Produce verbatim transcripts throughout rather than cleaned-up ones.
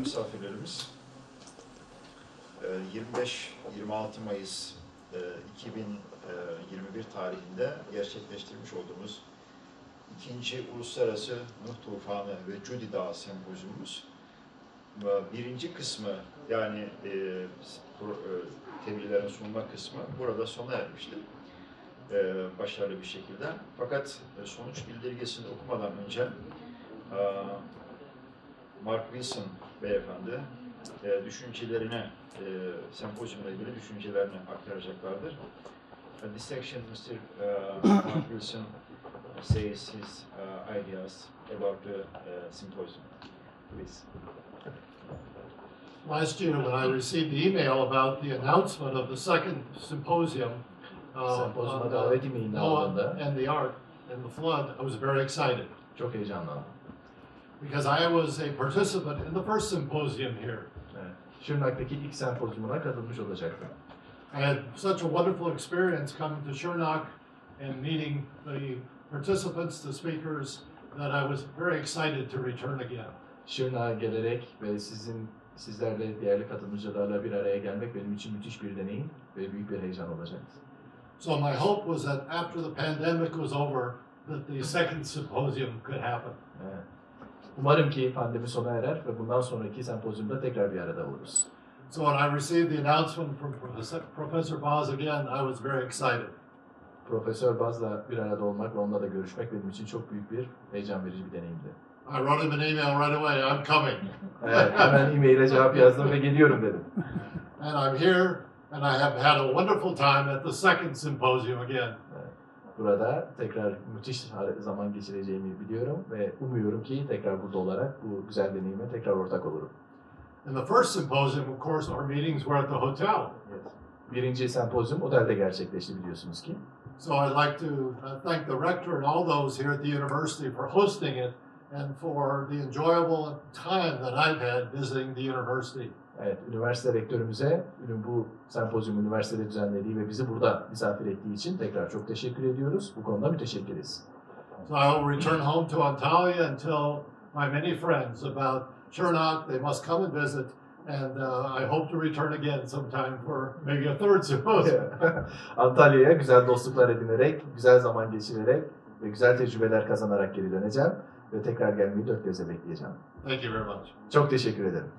misafirlerimiz, yirmi beş yirmi altı Mayıs iki bin yirmi bir tarihinde gerçekleştirmiş olduğumuz ikinci Uluslararası Nuh Tufanı ve Cudi Dağı Sempozyumumuz birinci kısmı, yani e, tebliğlerin sunma kısmı burada sona ermiştir. E, başarılı bir şekilde. Fakat sonuç bildirgesini okumadan önce e, Mark Wilson beyefendi e, düşüncelerini, e, sempozyumla ilgili düşüncelerini aktaracaklardır. Uh, this section, Mister Uh, Mark Wilson says his uh, ideas about the uh, symposium. Please. Last year, when I received the email about the announcement of the second symposium, uh, on the Noah and the Ark and the flood, I was very excited. Çok heyecanlandım. Because I was a participant in the first symposium here. Evet. Şırnak'taki ilk sempozyumuna katılmış olacaktım. I had such a wonderful experience coming to Şırnak and meeting the participants, the speakers, that I was very excited to return again. Şırnak'a gelerek ve sizin sizlerle değerli katılımcılarla bir araya gelmek benim için müthiş bir deneyim ve büyük bir heyecan olacaktı. So my hope was that after the pandemic was over, that the second symposium could happen. Evet. Umarım ki pandemi sona erer ve bundan sonraki sempozyumda tekrar bir arada oluruz. So when I received the announcement from Professor Baz again, I was very excited. Profesör Baz'la bir arada olmak ve onunla da görüşmek benim için çok büyük bir heyecan verici bir deneyimdi. I wrote him an email right away. I'm coming. Evet, hemen e-mail'e cevap yazdım ve geliyorum dedim. And I'm here, and I have had a wonderful time at the second symposium again. Evet, burada tekrar müthiş zaman geçireceğimi biliyorum ve umuyorum ki tekrar burada olarak bu güzel deneyime tekrar ortak olurum. In the first symposium, of course, our meetings were at the hotel. Evet. Birinci sempozyum otelde gerçekleşti biliyorsunuz ki. So I'd like to thank the rector and all those here at the university for hosting it and for the enjoyable time that I've had visiting the university. Evet, üniversite rektörümüze bu sempozyumu üniversitede düzenlediği ve bizi burada misafir ettiği için tekrar çok teşekkür ediyoruz. Bu konuda müteşekkiriz. So I will return home to Antalya and tell my many friends about Şırnak. They must come and visit, and uh, I hope to return again sometime for maybe a third symposium. Antalya'ya güzel dostluklar edinerek, güzel zaman geçirerek ve güzel tecrübeler kazanarak geri döneceğim ve tekrar gelmeyi dört gözle bekleyeceğim. Thank you very much. Çok teşekkür ederim.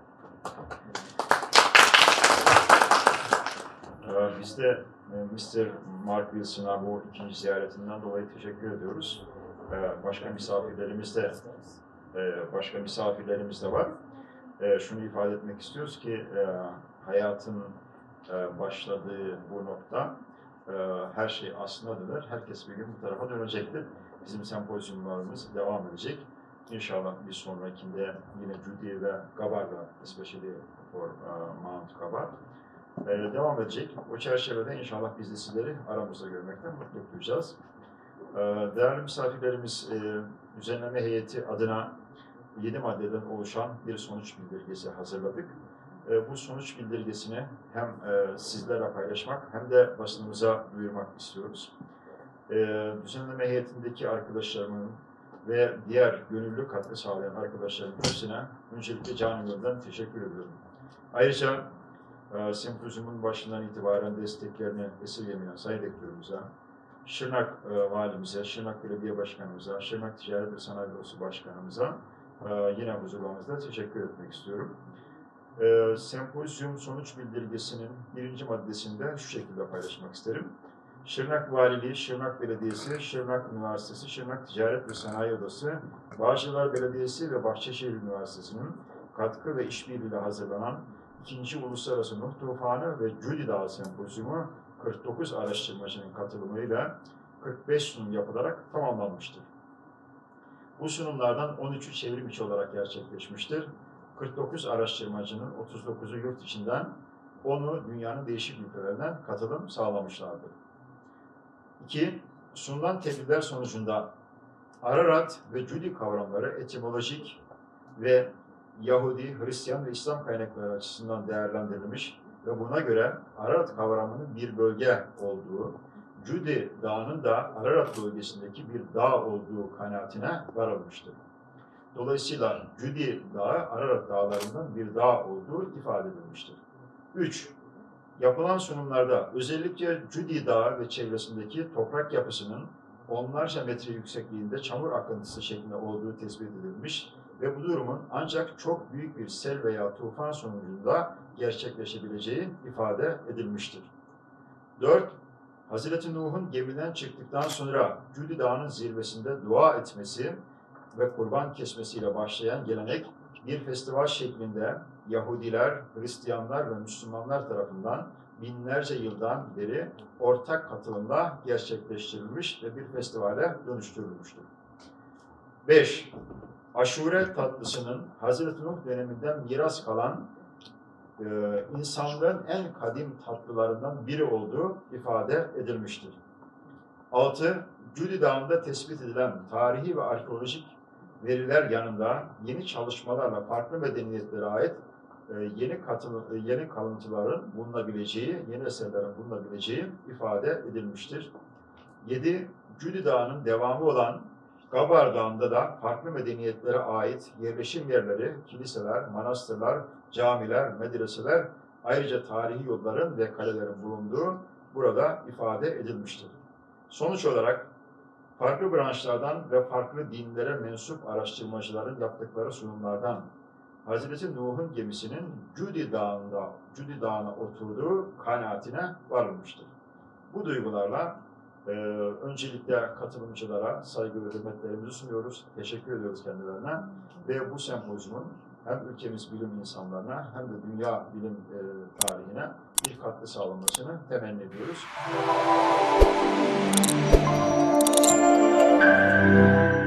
Biz de Mister Mark Wilson'a bu ikinci ziyaretinden dolayı teşekkür ediyoruz. Başka misafirlerimiz de başka misafirlerimiz de var. Şunu ifade etmek istiyoruz ki hayatın başladığı bu nokta her şey aslına döner. Herkes bir gün bu tarafa dönecektir. Bizim sempozyumlarımız devam edecek. İnşallah bir sonrakinde yine Cudi ve Gabar'la, especially for uh, Mount Gabar, e, devam edecek. O çerçevede inşallah biz de sizleri aramızda görmekten mutluluk duyacağız. E, değerli misafirlerimiz, e, düzenleme heyeti adına yedi maddeden oluşan bir sonuç bildirgesi hazırladık. E, bu sonuç bildirgesini hem e, sizlerle paylaşmak hem de basınımıza duyurmak istiyoruz. E, düzenleme heyetindeki arkadaşlarımın ve diğer gönüllü katkı sağlayan arkadaşlarımın hepsine öncelikle canı gönülden teşekkür ediyorum. Ayrıca e, sempozyumun başından itibaren desteklerini esirgemeyen Sayın Rektörümüze, Şırnak e, Valimize, Şırnak Belediye Başkanımıza, Şırnak Ticaret ve Sanayi Odası Başkanımıza e, yine huzurlarınızda teşekkür etmek istiyorum. E, sempozyum sonuç bildirgesinin birinci maddesinde şu şekilde paylaşmak isterim. Şırnak Valiliği, Şırnak Belediyesi, Şırnak Üniversitesi, Şırnak Ticaret ve Sanayi Odası, Bağcılar Belediyesi ve Bahçeşehir Üniversitesi'nin katkı ve işbirliğiyle hazırlanan ikinci Uluslararası Nuh Tufanı ve Cudi Dağı Sempozyumu kırk dokuz araştırmacının katılımıyla kırk beş sunum yapılarak tamamlanmıştır. Bu sunumlardan on üçü çevrim içi olarak gerçekleşmiştir. kırk dokuz araştırmacının otuz dokuzu yurt içinden, onu dünyanın değişik ülkelerinden katılım sağlamışlardır. İki, sunulan tebliğler sonucunda Ararat ve Cudi kavramları etimolojik ve Yahudi, Hristiyan ve İslam kaynakları açısından değerlendirilmiş ve buna göre Ararat kavramının bir bölge olduğu, Cudi Dağı'nın da Ararat bölgesindeki bir dağ olduğu kanaatine varılmıştır. Dolayısıyla Cudi Dağı Ararat Dağları'ndan bir dağ olduğu ifade edilmiştir. üç. Yapılan sunumlarda özellikle Cudi Dağı ve çevresindeki toprak yapısının onlarca metre yüksekliğinde çamur akıntısı şeklinde olduğu tespit edilmiş ve bu durumun ancak çok büyük bir sel veya tufan sonucunda gerçekleşebileceği ifade edilmiştir. dört. Hazreti Nuh'un gemiden çıktıktan sonra Cudi Dağı'nın zirvesinde dua etmesi ve kurban kesmesiyle başlayan gelenek bir festival şeklinde Yahudiler, Hristiyanlar ve Müslümanlar tarafından binlerce yıldan beri ortak katılımla gerçekleştirilmiş ve bir festivale dönüştürülmüştür. beş. Aşure tatlısının Hazreti Nuh döneminden miras kalan e, insanlığın en kadim tatlılarından biri olduğu ifade edilmiştir. altı. Cudi Dağı'nda tespit edilen tarihi ve arkeolojik veriler yanında yeni çalışmalarla farklı medeniyetlere ait yeni, katı, yeni kalıntıların bulunabileceği, yeni eserlerin bulunabileceği ifade edilmiştir. yedi. Cudi Dağı'nın devamı olan Gabar Dağı'nda da farklı medeniyetlere ait yerleşim yerleri, kiliseler, manastırlar, camiler, medreseler, ayrıca tarihi yolların ve kalelerin bulunduğu burada ifade edilmiştir. Sonuç olarak farklı branşlardan ve farklı dinlere mensup araştırmacıların yaptıkları sunumlardan Hazreti Nuh'un gemisinin Cudi Dağı'nda, Cudi Dağı'na oturduğu kanaatine varılmıştır. Bu duygularla e, öncelikle katılımcılara saygı ve hürmetlerimizi sunuyoruz. Teşekkür ediyoruz kendilerine ve bu sempozyumun hem ülkemiz bilim insanlarına hem de dünya bilim e, tarihine bir katkı sağlamasını temenni ediyoruz.